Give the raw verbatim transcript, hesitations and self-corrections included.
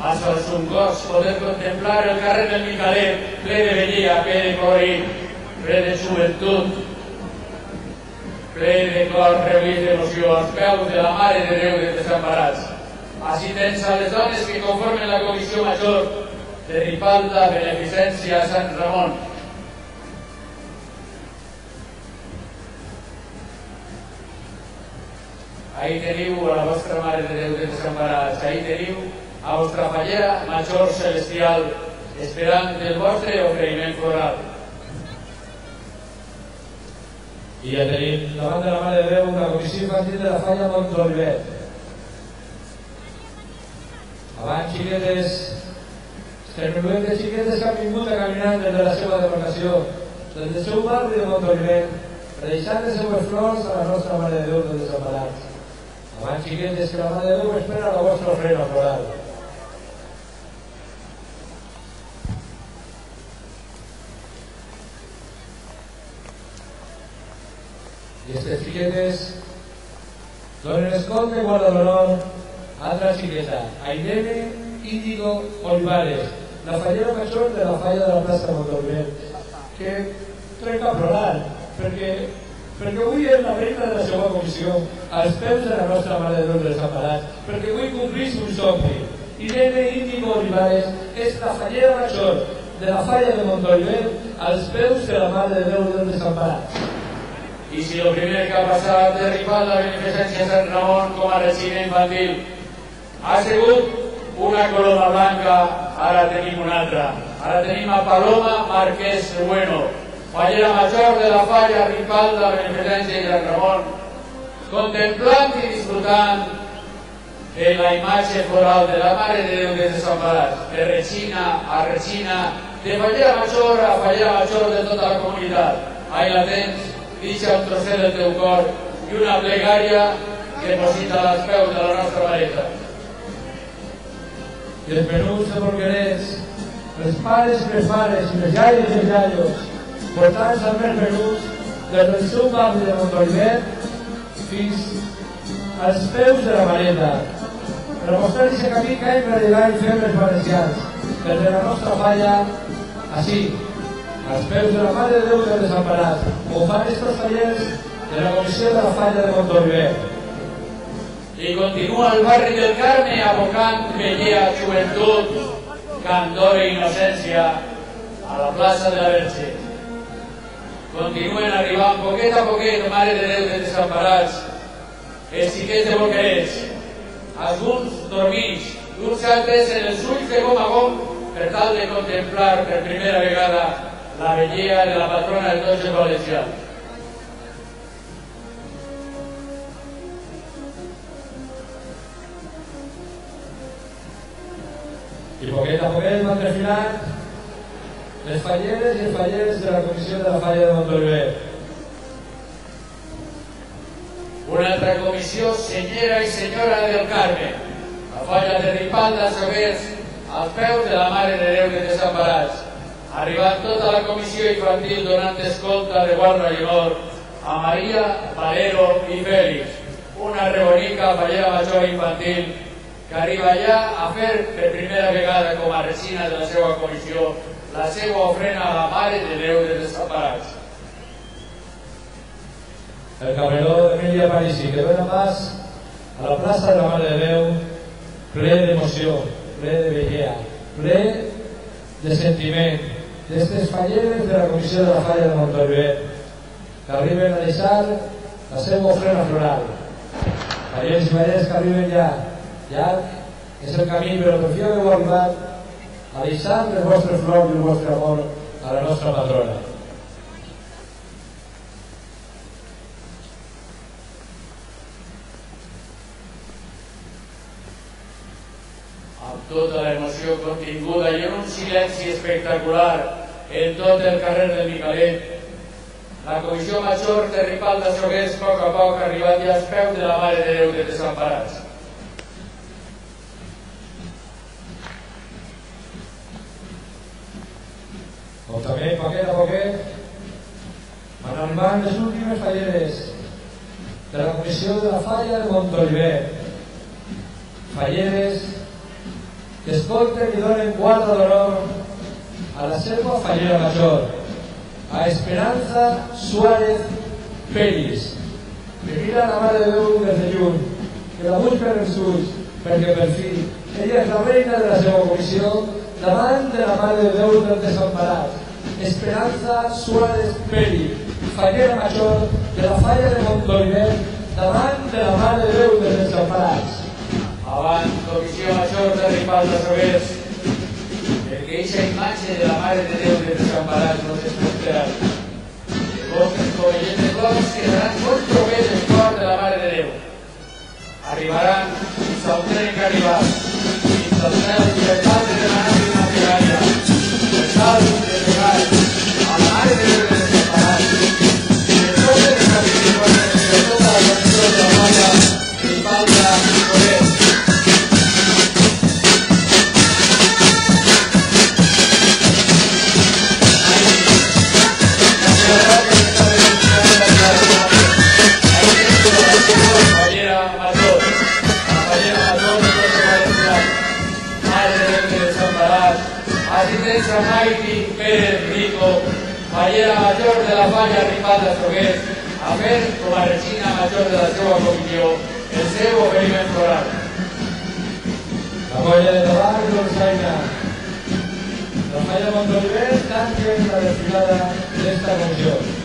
Hasta els un gos poder contemplar el carrer del Micalet, ple de vellia, ple de cori, ple de joventut, ple de cor reunit d'emoció, als peus de la Mare de Déu dels Desemparats. Així tens a les dones que conformen la Comissió Major de Ripalda, Beneficència, Sant Ramon. Ahí teniu a la vostra Mare de Déu dels Desemparats, ahí teniu a vostra fallera Major Celestial, esperant el vostre oferiment floral. I ja tenim davant de la Mare de Déu una comissió infantil de la falla Montolivet. Abans, xiquetes, terminuet de xiquetes que han vingut a caminar des de la seva demarcació, des del seu barri de Montolivet, deixant les seues flors a la nostra Mare de Déu dels Desemparats. Abans, xiquetes, que la Mare de Déu espera la vostra ofrena floral. I aquestes xiquetes donen escolta i guarda l'honor a altra xiqueta, a Irene Índigo Olivares, la fallera major de la falla de la plaça Montolivet, que trenca a plorar, perquè, perquè avui és la reina de la seva comissió, als peus de la nostra Mare de Déu dels Desemparats, perquè avui complís un somni. Irene Índigo Olivares és la fallera major de la falla de Montolivet, als peus de la Mare de Déu dels Desemparats. I si el primer que ha passat de Ripalda, Beneficència, Sant Ramon com a resident infantil ha sigut una coloma blanca, ara tenim una altra. Ara tenim a Paloma Marquès Bueno, fallera major de la falla Ripalda, Beneficència i Sant Ramon, contemplant i disfrutant de la imatge floral de la Mare de Déu dels Desemparats, de Regina a Regina, de fallera major a fallera major de tota la comunitat. Ahí la tens, deixa un trosset del teu cor i una plegària que posita als peus de la nostra vareta. I els menuts de porquerets, els pares i les mares i les iaies i els iaios, portant-se amb els menuts des del seu barri de Montolivet fins als peus de la vareta, per mostrar aquest camí que hem de llegar i fem els valencians, des de la nostra falla, així, als peus de la Mare de Déu dels Desemparats, com fan estos fallers de la Comissió de la Falla de Montolivet. I continua el barri del Carme abocant vellia, joventut, candor i innocència a la plaça de la Verge. Continuen arribant poquet a poquet, Mare de Déu dels Desemparats, els xiquets de Boquerets, alguns dormits, uns altres en els ulls de gom a gom, per tal de contemplar per primera vegada la vellia de la patrona del Doge Valencià. I poquet a poquet van refilant les falleres i els fallers de la Comissió de la Falla de Montolivet. Una altra comissió, senyera i senyora del Carme, la falla de Ripalda Sobers, als peus de la Mare de Déu dels Desemparats, arribant tota la comissió infantil donant escolta de guarda i honor a Maria, Valero i Fèlix, una rebonica fallera major infantil que arriba allà a fer per primera vegada com a resina de la seva comissió la seva ofrena a la Mare de Déu dels Desemparats. El cabreró d'Emília Parisi, que dona pas a la plaça de la Mare de Déu, ple d'emoció, ple de vellia, ple de sentiment, d'estes falleres de la Comissió de la Falla de Montolivet, que arriben a deixar la seva ofrena floral. Fallers i falleres que arriben ja, ja és el camí, però per fi heu arribat a deixar les vostres flors i el vostre amor a la nostra patrona. Amb tota l'emoció continguda i en un silenci espectacular en tot el carrer del Micalet, la Comissió Major de Ripalda Sobers a poc a poc ha arribat ja als peus de la Mare de Déu dels Desemparats. Com també, poquet a poquet, van arribant les últimes falleres de la Comissió de la Falla de Montolivet. Falleres que escolten i donen guarda d'honor a la seva fallera major, a Esperanza Suárez Peris, que mira la Mare de Déu des de lluny, que la busca en els ulls, perquè per fi ella és la reina de la seva comissió davant de la Mare de Déu dels Desemparats. Esperanza Suárez Peris, fallera major de la falla de Montolivet, davant de la Mare de Déu dels Desemparats. Avant, Comissió Major de Ripal de Soguers, el que eixa imatge de la Mare de Déu dels Desemparats no s'espera. Els covellers de clos quedaran molt propers al cor de la Mare de Déu. Arribaran fins al tren que ha arribat, fins al cel per tal de demanar una pregària, per tal de pegar a la Mare de Déu dels Desemparats, i de totes les participacions de tota la comissió de la falla Ripal de Soguers. Asistencia Maiti Pérez Rico, fallera major de la falla Ripal de Soguers, a fer com a regina major de la seva comissió el seu oferiment floral. La colla de tabac i l'Orsaina, la falla de Montolivet, tanquen la desfilada d'esta comissió.